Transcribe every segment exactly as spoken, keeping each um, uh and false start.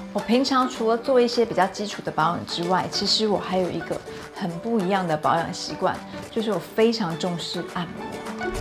我平常除了做一些比较基础的保养之外，其实我还有一个很不一样的保养习惯，就是我非常重视按摩。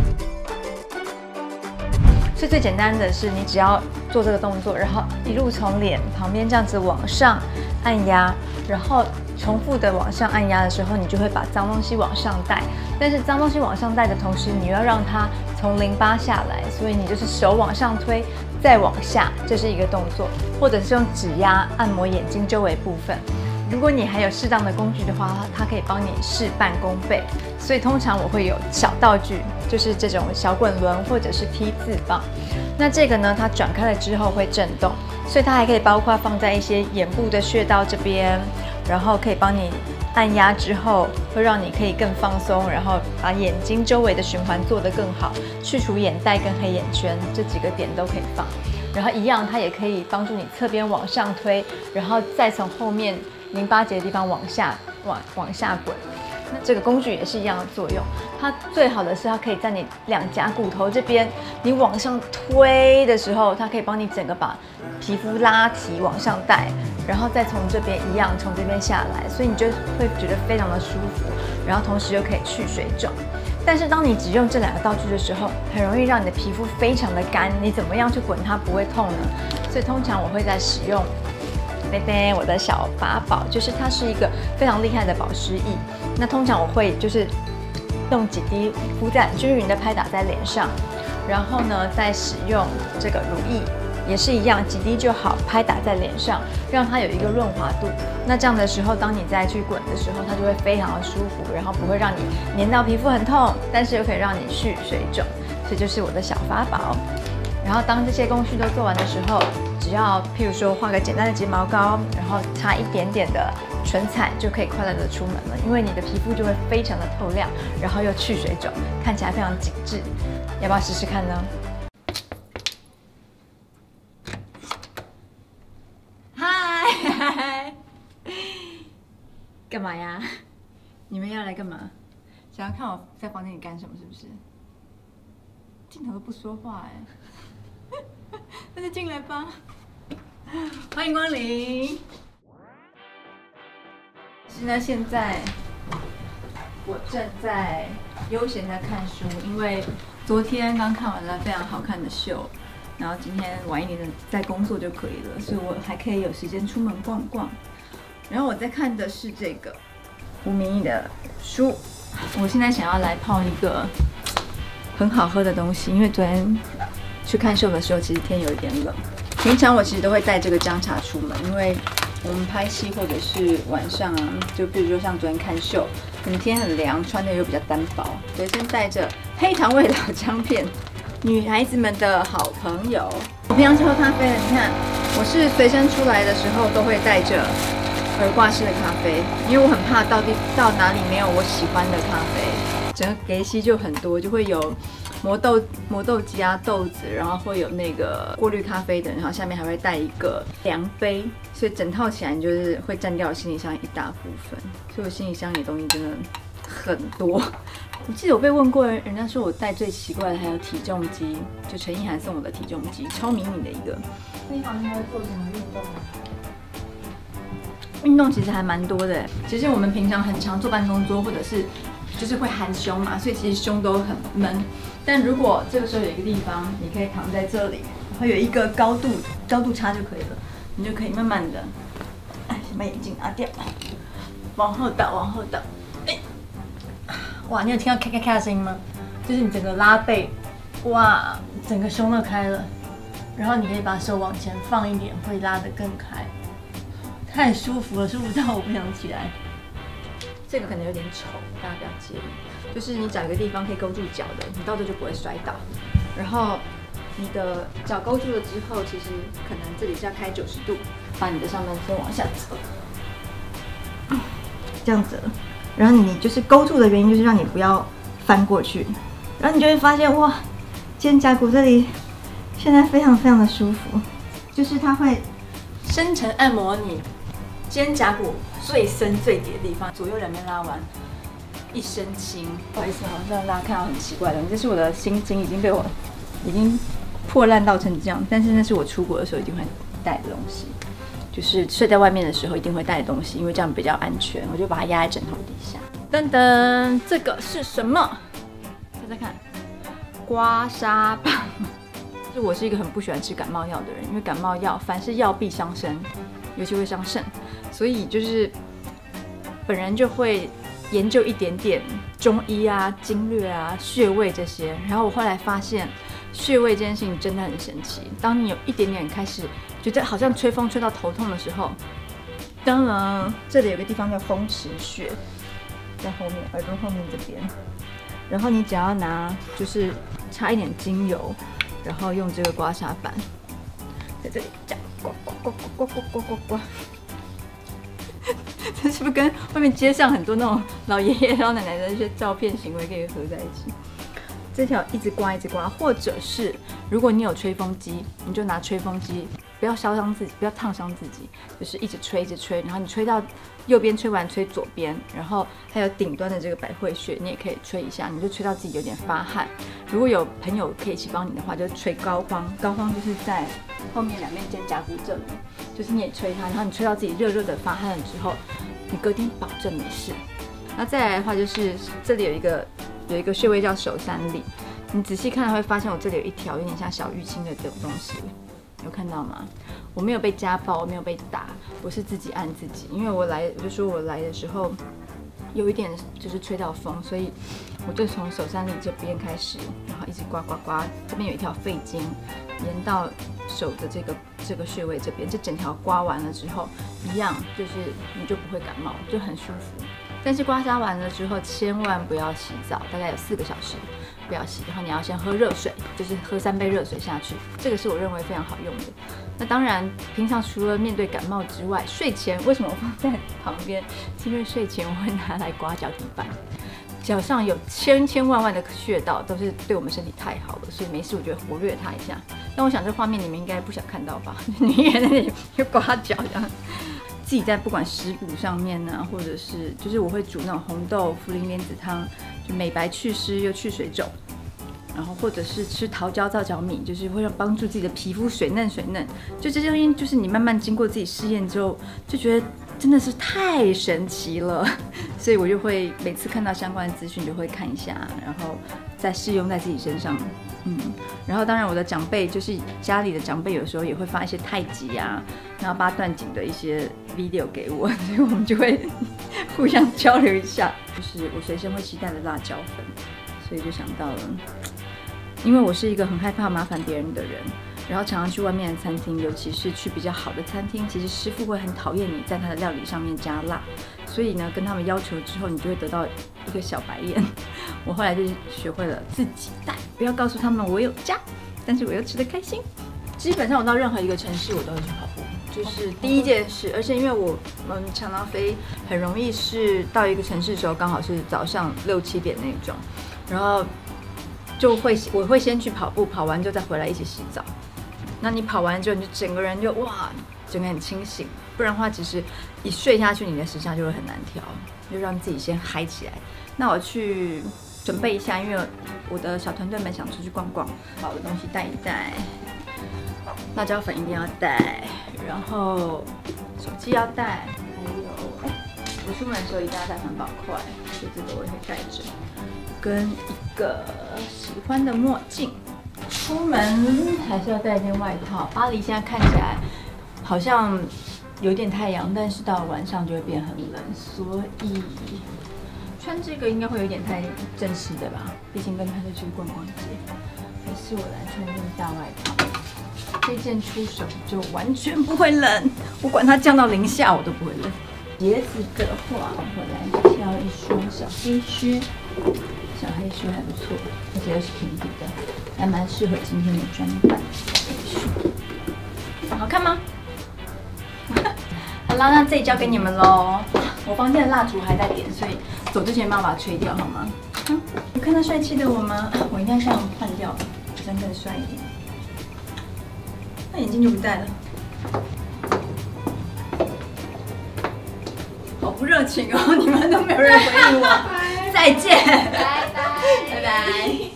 所以最简单的是，你只要做这个动作，然后一路从脸旁边这样子往上按压，然后重复的往上按压的时候，你就会把脏东西往上带。但是脏东西往上带的同时，你要让它从淋巴下来，所以你就是手往上推，再往下，这是一个动作，或者是用指压按摩眼睛周围部分。如果你还有适当的工具的话，它可以帮你事半功倍。所以通常我会有小道具，就是这种小滚轮或者是 T 字棒。那这个呢，它转开了之后会震动，所以它还可以包括放在一些眼部的穴道这边，然后可以帮你按压之后，会让你可以更放松，然后把眼睛周围的循环做得更好，去除眼袋跟黑眼圈这几个点都可以放。然后一样，它也可以帮助你侧边往上推，然后再从后面淋巴结的地方往下往往下滚。那这个工具也是一样的作用。它最好的是它可以在你两颊骨头这边，你往上推的时候，它可以帮你整个把皮肤拉提往上带，然后再从这边一样从这边下来，所以你就会觉得非常的舒服，然后同时又可以去水肿。但是当你只用这两个道具的时候，很容易让你的皮肤非常的干，你怎么样去滚它不会痛呢？所以通常我会在使用贝贝我的小法宝，就是它是一个非常厉害的保湿液。那通常我会就是用几滴敷在均匀的拍打在脸上，然后呢再使用这个乳液，也是一样几滴就好，拍打在脸上，让它有一个润滑度。那这样的时候，当你再去滚的时候，它就会非常的舒服，然后不会让你黏到皮肤很痛，但是又可以让你去水肿。这就是我的小法宝。然后当这些工序都做完的时候，只要譬如说画个简单的睫毛膏，然后擦一点点的唇彩，就可以快乐的出门了。因为你的皮肤就会非常的透亮，然后又去水肿，看起来非常紧致。要不要试试看呢？嗨，干嘛呀？你们要来干嘛？想要看我在房间里干什么是不是？镜头都不说话哎。那就进来吧，欢迎光临。现在现在我正在悠闲的看书，因为昨天刚看完了非常好看的秀，然后今天晚一点的再工作就可以了，所以我还可以有时间出门逛逛。然后我在看的是这个吴明益的书，我现在想要来泡一个很好喝的东西，因为昨天去看秀的时候，其实天有一点冷。平常我其实都会带这个姜茶出门，因为我们拍戏或者是晚上啊，就比如说像昨天看秀，可能天很凉，穿的又比较单薄，随身带着黑糖味老姜片，女孩子们的好朋友。我平常去喝咖啡的，你看我是随身出来的时候都会带着耳挂式的咖啡，因为我很怕到底到哪里没有我喜欢的咖啡，整个给息就很多，就会有磨豆磨豆机啊、豆子，然后会有那个过滤咖啡的，然后下面还会带一个量杯，所以整套起来你就是会占掉行李箱一大部分，所以我行李箱里的东西真的很多。我记得我被问过，人家说我带最奇怪的还有体重机，就陈意涵送我的体重机，超迷你的一个。那房间会做什么运动吗？运动其实还蛮多的，其实我们平常很常坐办公桌，或者是就是会含胸嘛，所以其实胸都很闷。但如果这个时候有一个地方，你可以躺在这里，然后有一个高度高度差就可以了，你就可以慢慢的，哎，先把眼镜拿掉，往后倒，往后倒，哎，哇，你有听到咔咔咔的声音吗？就是你整个拉背，哇，整个胸都开了，然后你可以把手往前放一点，会拉得更开。太舒服了，舒服到我不想起来。这个可能有点丑，大家不要介意。就是你找一个地方可以勾住脚的，你到这就不会摔倒。然后你的脚勾住了之后，其实可能这里是要开九十度，把你的上半身往下折，这样子。然后你就是勾住的原因，就是让你不要翻过去。然后你就会发现，哇，肩胛骨这里现在非常非常的舒服，就是它会深层按摩你肩胛骨最深最底的地方，左右两边拉完，一身轻。不好意思，好像让大家看到很奇怪的，这是我的心经已经被我已经破烂到成这样，但是那是我出国的时候一定会带的东西，就是睡在外面的时候一定会带的东西，因为这样比较安全。我就把它压在枕头底下。噔噔，这个是什么？猜猜看，刮痧棒。就我是一个很不喜欢吃感冒药的人，因为感冒药凡是药必伤身，尤其会伤肾，所以就是本人就会研究一点点中医啊、经略啊、穴位这些。然后我后来发现，穴位这件事情真的很神奇。当你有一点点开始觉得好像吹风吹到头痛的时候，当然这里有个地方叫风池穴，在后面耳朵后面这边。然后你只要拿就是擦一点精油，然后用这个刮痧板在这里这样刮刮刮刮刮刮刮刮。这是不是跟外面街上很多那种老爷爷老奶奶的一些照片行为可以合在一起？这条一直刮一直刮，或者是如果你有吹风机，你就拿吹风机，不要烧伤自己，不要烫伤自己，就是一直吹一直吹，然后你吹到右边吹完吹左边，然后还有顶端的这个百会穴，你也可以吹一下，你就吹到自己有点发汗。如果有朋友可以一起帮你的话，就吹膏肓，膏肓就是在后面两面肩胛骨这里，就是你也吹它，然后你吹到自己热热的发汗了之后，你隔天保证没事。那再来的话就是这里有一个。有一个穴位叫手三里，你仔细看会发现我这里有一条有点像小淤青的这种东西，有看到吗？我没有被家暴，我没有被打，我是自己按自己。因为我来，我就说我来的时候有一点就是吹到风，所以我就从手三里这边开始，然后一直刮刮刮，这边有一条肺经，沿到手的这个这个穴位这边，这整条刮完了之后，一样就是你就不会感冒，就很舒服。但是刮痧完了之后，千万不要洗澡，大概有四个小时不要洗，然后你要先喝热水，就是喝三杯热水下去，这个是我认为非常好用的。那当然，平常除了面对感冒之外，睡前为什么我放在旁边？是因为睡前我会拿来刮脚底板，脚上有千千万万的穴道，都是对我们身体太好了，所以没事我觉得活跃它一下。但我想这画面你们应该不想看到吧？女人在那里又刮脚这样。自己在不管食补上面呢、啊，或者是就是我会煮那种红豆茯苓莲子汤，就美白祛湿又去水肿，然后或者是吃桃胶皂角米，就是会让帮助自己的皮肤水嫩水嫩。就这些东西，就是你慢慢经过自己试验之后，就觉得真的是太神奇了，所以我就会每次看到相关的资讯就会看一下，然后再试用在自己身上。嗯，然后当然我的长辈就是家里的长辈，有时候也会发一些太极啊，然后八段锦的一些 video 给我，所以我们就会互相交流一下。就是我随身会携带的辣椒粉，所以就想到了，因为我是一个很害怕麻烦别人的人，然后常常去外面的餐厅，尤其是去比较好的餐厅，其实师傅会很讨厌你在他的料理上面加辣，所以呢，跟他们要求之后，你就会得到一个小白眼。我后来就学会了自己带，不要告诉他们我有加，但是我又吃得开心。基本上我到任何一个城市，我都会去跑步，就是第一件事。而且因为我们常常飞，很容易是到一个城市的时候，刚好是早上六七点那种，然后就会我会先去跑步，跑完就再回来一起洗澡。那你跑完之后，你就整个人就哇，整个很清醒。不然的话，其实一睡下去，你的时差就会很难调，就让自己先嗨起来。那我去准备一下，因为我的小团队们想出去逛逛，好的东西带一带，辣椒粉一定要带，然后手机要带，还有，哎，我出门的时候一定要带环保筷，所以这个我也会带着，跟一个喜欢的墨镜。出门还是要带一件外套。巴黎现在看起来好像有点太阳，但是到了晚上就会变很冷，所以穿这个应该会有点太正式的吧？毕竟跟他就去逛逛街。还是我来穿件大外套，这件出手就完全不会冷，我管它降到零下我都不会冷。鞋子的话，我来挑一双小黑靴，小黑靴还不错，而且又是平底的，还蛮适合今天的装扮。好看吗？好啦，那这一交给你们喽。我房间的蜡烛还在点，所以走之前帮我把它吹掉好吗？嗯，有看到帅气的我吗？我应该这样换掉，这样更帅一点。那眼镜就不戴了。好不热情哦，你们都没有人回应我。再见，拜拜，拜拜。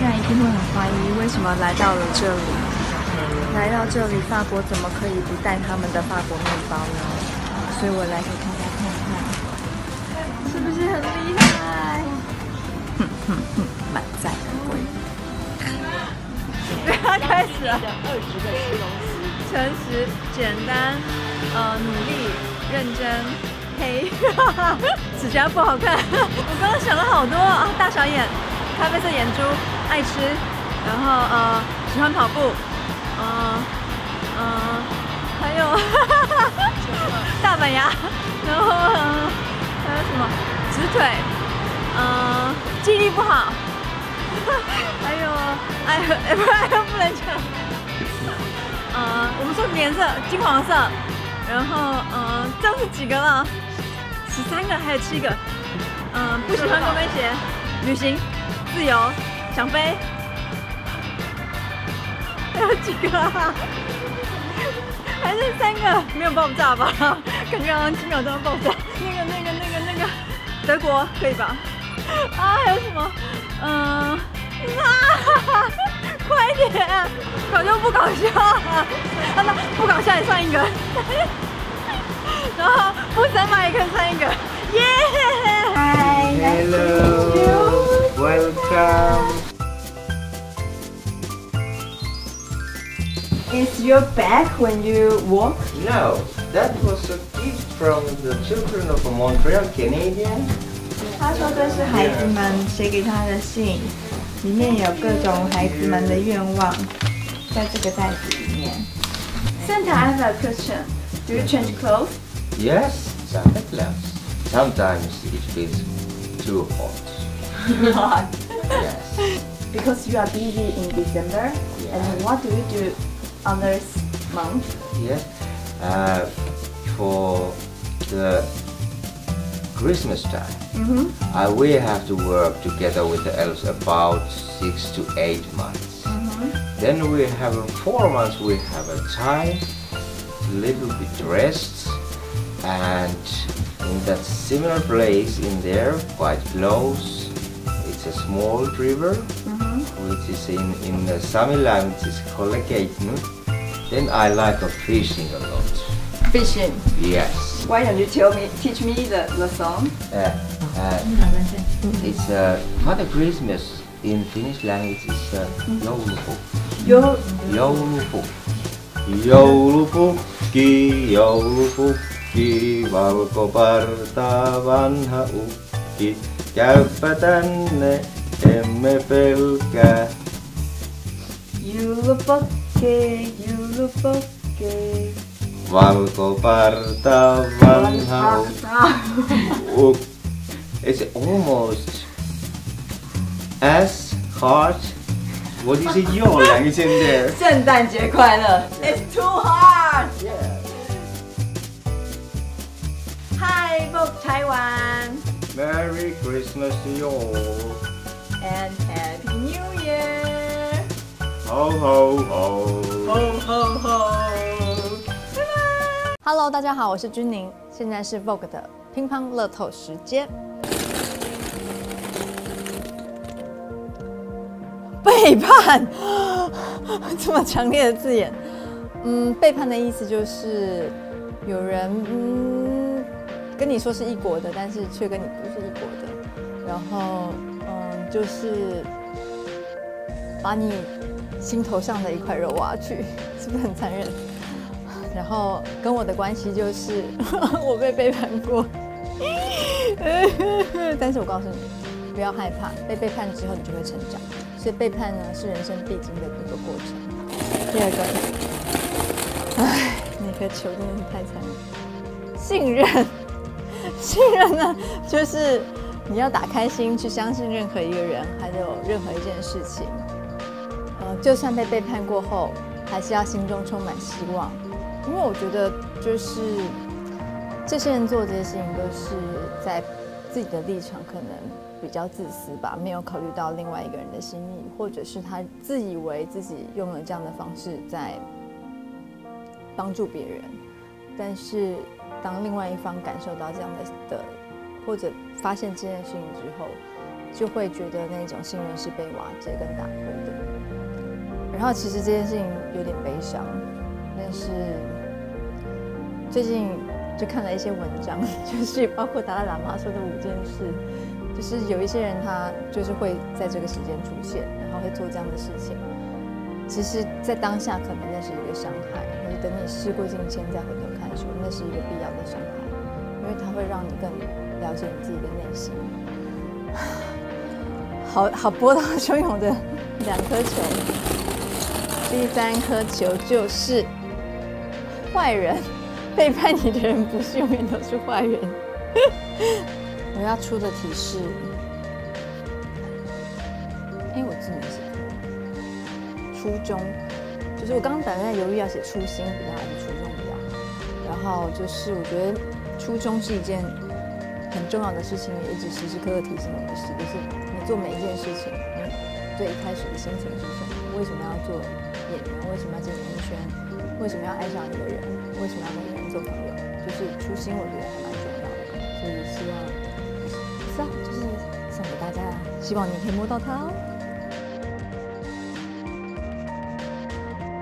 在一定会很怀疑，为什么来到了这里？来到这里，法国怎么可以不带他们的法国面包呢？所以我来给大家看看，是不是很厉害？哼哼哼，满载而归。不要开始了。二十个形容词：诚实、简单、呃，努力、认真、黑，指甲不好看。我刚刚想了好多啊，大小眼、咖啡色眼珠、爱吃，然后呃，喜欢跑步。嗯嗯，还有大板牙，然后、呃、还有什么直腿，嗯，记忆力不好，还有哎哎不然不能讲，呃，我们说颜色金黄色，然后呃这样是几个了？十三个还有七个，嗯、呃，不喜欢高跟鞋，旅行，自由，想飞。还有几个啊？还是三个没有爆炸吧？感觉好像几秒钟要爆炸。那个、那个、那个、那个，德国可以吧？啊，还有什么？嗯、呃，啊，快点！搞笑不搞笑啊？啊，那不搞笑也算一个。然后不三码也可以算一个。耶！嗨 Hello, welcome. Is your back when you walk? No, that was a gift from the children of a Montreal Canadian. 他说这是孩子们写给他的信，里面有各种孩子们的愿望，在这个袋子里面。Santa, I have a question. Do you change clothes? Yes, Santa Claus. Sometimes it feels too hot. Not. Yes. Because you are busy in December. Yeah. And what do you do other month? Yes. Uh, for the Christmas time, Mm-hmm. uh, we have to work together with the elves about six to eight months. Mm-hmm. Then we have uh, four months. We have a time, little bit rest, and in that similar place in there, quite close, it's a small river, Mm-hmm. which is in in the Sami language is Kollekeitnu. Then I like a fishing a lot. Fishing. Yes. Why don't you tell me, teach me the, the song? Uh, uh, it's uh, Father Christmas in Finnish language is uh, joulupukki. Yo. Joulupukki. Joulupukki, joulupukki, valkoparta vanha ukki. Käypä tänne, emme pelkää. Joulupukki, joulupukki. Valkoparta vanha ukki. It's almost as hard. What is it your language in there? 圣诞节快乐 It's too hard. Yeah. Hi, Vogue Taiwan. Merry Christmas to you all. And Happy New Year. Ho ho ho. Ho ho ho. 拜拜。Hello， 大家好，我是君宁，现在是 Vogue 的乒乓乐透时间。背叛，这么强烈的字眼。嗯，背叛的意思就是有人嗯跟你说是一国的，但是却跟你不是一国的。然后嗯，就是把你心头上的一块肉挖去，是不是很残忍？然后跟我的关系就是我被背叛过，但是我告诉你，不要害怕，被背叛之后你就会成长。所以背叛呢是人生必经的一个过程。第二个，唉，那颗球真的是太残忍。信任，信任呢就是你要打开心去相信任何一个人，还有任何一件事情。呃，就算被背叛过后，还是要心中充满希望，因为我觉得就是这些人做这些事情都是在自己的立场可能比较自私吧，没有考虑到另外一个人的心意，或者是他自以为自己用了这样的方式在帮助别人，但是当另外一方感受到这样的的，或者发现这件事情之后，就会觉得那种信任是被瓦解跟打破的。然后其实这件事情有点悲伤，但是最近就看了一些文章，就是包括达赖喇嘛说的五件事，就是有一些人他就是会在这个时间出现，然后会做这样的事情。其实，在当下可能那是一个伤害，可是等你事过境迁再回头看说，那是一个必要的伤害，因为它会让你更了解你自己的内心。好好波涛汹涌的两颗球，第三颗球就是坏人，背叛你的人不是永远都是坏人。我要出的提示，哎，我字没写。初衷，就是我刚刚本来在犹豫要写初心比较还是初衷比较好，然后就是我觉得初衷是一件很重要的事情，也一直时时刻刻提醒我的事，就是你做每一件事情，你最一开始的心情是什么？为什么要做演员？为什么要进演艺圈？为什么要爱上一个人？为什么要跟一个人做朋友？就是初心，我觉得还蛮重要的，所以希望，不知道就是送给大家，希望你可以摸到它哦。